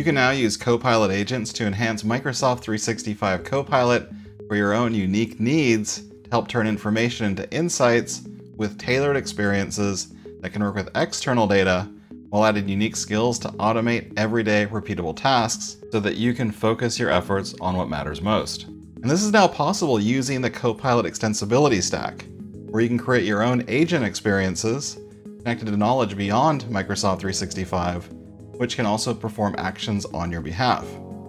can now use Copilot agents to enhance Microsoft 365 Copilot for your own unique needs to help turn information into insights with tailored experiences that can work with external data while adding unique skills to automate everyday repeatable tasks so that you can focus your efforts on what matters most. And this is now possible using the Copilot Extensibility stack, where you can create your own agent experiences connected to knowledge beyond Microsoft 365, which can also perform actions on your behalf.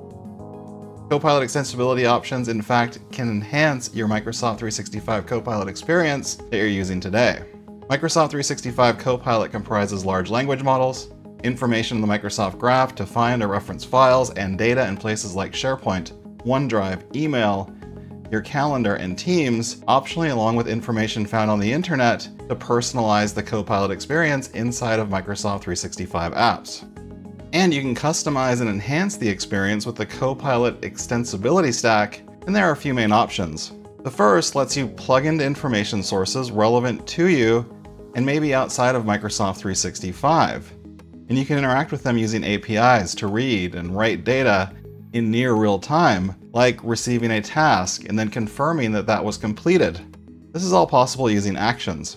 Copilot Extensibility options, in fact, can enhance your Microsoft 365 Copilot experience that you're using today. Microsoft 365 Copilot comprises large language models, information in the Microsoft Graph to find or reference files and data in places like SharePoint, OneDrive, email, your calendar, and Teams, optionally along with information found on the internet to personalize the Copilot experience inside of Microsoft 365 apps. And you can customize and enhance the experience with the Copilot Extensibility stack, and there are a few main options. The first lets you plug into information sources relevant to you and maybe outside of Microsoft 365. And you can interact with them using APIs to read and write data in near real time, like receiving a task and then confirming that that was completed. This is all possible using actions.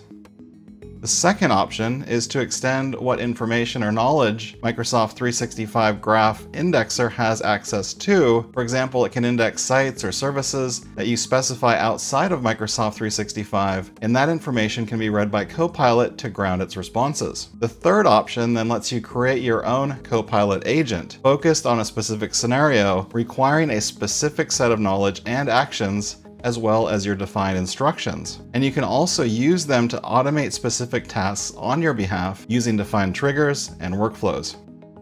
The second option is to extend what information or knowledge Microsoft 365 Graph Indexer has access to. For example, it can index sites or services that you specify outside of Microsoft 365, and that information can be read by Copilot to ground its responses. The third option then lets you create your own Copilot agent, focused on a specific scenario, requiring a specific set of knowledge and actions as well as your defined instructions. And you can also use them to automate specific tasks on your behalf using defined triggers and workflows.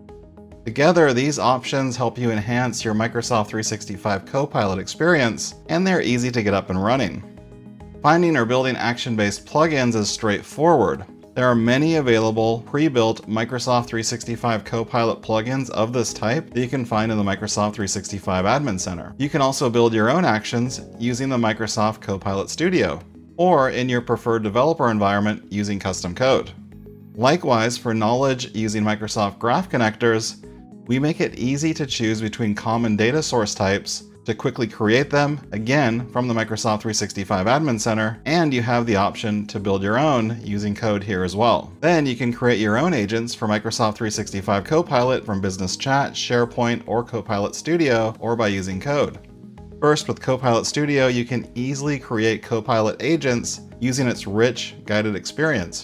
Together, these options help you enhance your Microsoft 365 Copilot experience, and they're easy to get up and running. Finding or building action-based plugins is straightforward. There are many available pre-built Microsoft 365 Copilot plugins of this type that you can find in the Microsoft 365 Admin Center. You can also build your own actions using the Microsoft Copilot Studio, or in your preferred developer environment using custom code. Likewise, for knowledge using Microsoft Graph connectors, we make it easy to choose between common data source types to quickly create them, again, from the Microsoft 365 Admin Center, and you have the option to build your own using code here as well. Then you can create your own agents for Microsoft 365 Copilot from Business Chat, SharePoint, or Copilot Studio, or by using code. First, with Copilot Studio, you can easily create Copilot agents using its rich, guided experience.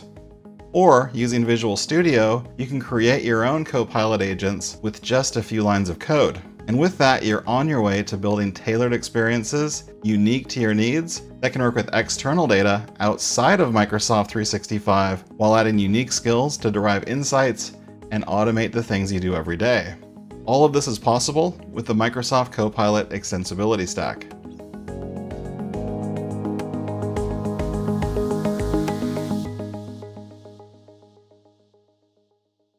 Or, using Visual Studio, you can create your own Copilot agents with just a few lines of code. And with that, you're on your way to building tailored experiences unique to your needs that can work with external data outside of Microsoft 365 while adding unique skills to derive insights and automate the things you do every day. All of this is possible with the Microsoft Copilot Extensibility stack.